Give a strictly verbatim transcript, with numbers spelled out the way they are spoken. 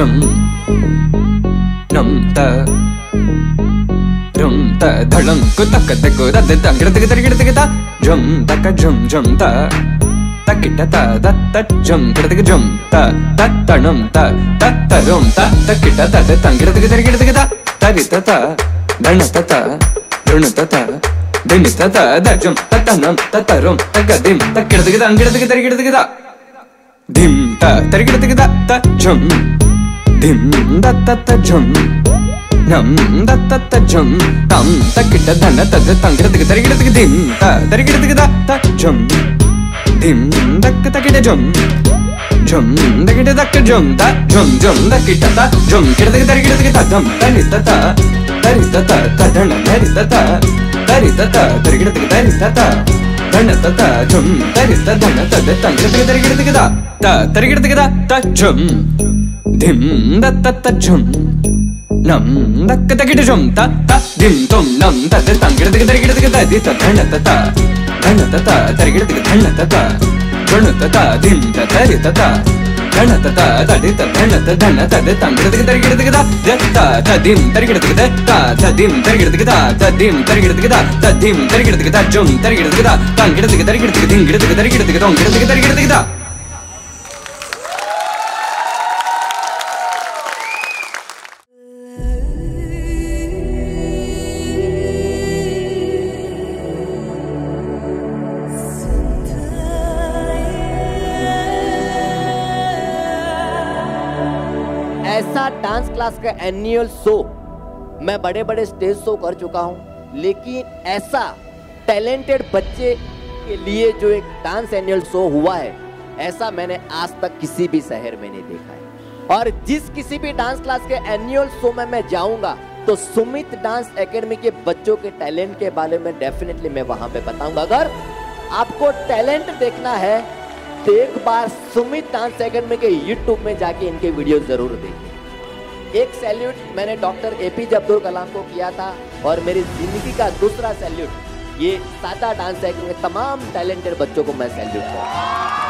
jum nam ta rum ta dhalam ku tak tak ku da da da gida gida gida gida jum ta ka jum jum ta ta kita ta da ta jum gida gida jum ta ta ta nam ta ta ta rum ta ta kita ta da da gida gida gida gida ta gita ta dana ta ta dana ta ta dana ta ta da jum ta ta nam ta ta rum ta ga dim ta gida gida gida gida gida gida dim ta ta gida gida ta jum dim da ta ta jum nam da ta ta jum tam ta kita dana ta da tang gida gida gida gida dim ta ta gida gida ta jum dim da ta gida jum jum da gida da jum ta jum jum da kita ta jum gida gida gida gida dam ta ni ta ta ta ni ta ta ta dana ta ni ta ta ta ni ta ta ta gida gida ni ta ta dana ta ta jum ta ni ta dana ta da tang gida gida gida gida ta ta gida gida ta jum dim da ta ta jum nam da ta gida jum ta ta dim tum nam ta da tang gida gida gida gida di ta dana ta ta dana ta ta ta gida gida dana ta ta dana ta ta dim ta ta ri ta ta dana ta ta ta di ta dana ta dana ta da tang gida gida gida gida da ta ta dim ta gida gida ta ta dim ta gida gida ta dim ta gida gida ta dim ta gida gida jum ta gida gida tang gida gida gida gida dim gida gida gida gida dong gida gida gida gida ऐसा dance class का annual show मैं बड़े बड़े stage show कर चुका हूं, लेकिन ऐसा टैलेंटेड बच्चे के लिए जो एक डांस एनुअल शो हुआ है, ऐसा मैंने आज तक किसी भी शहर में नहीं देखा है। और जिस किसी भी डांस क्लास के एनुअल शो में मैं जाऊंगा तो सुमित डांस एकेडमी के बच्चों के टैलेंट के बारे में डेफिनेटली मैं वहां पे बताऊंगा। अगर आपको टैलेंट देखना है तो एक बार सुमित डांस एकेडमी के यूट्यूब में जाके इनके वीडियो जरूर देखिए। एक सैल्यूट मैंने डॉक्टर एपीजे अब्दुल कलाम को किया था और मेरी जिंदगी का दूसरा सैल्यूट ये सादा डांस एकेडमी के तमाम टैलेंटेड बच्चों को मैं सैल्यूट करता हूँ।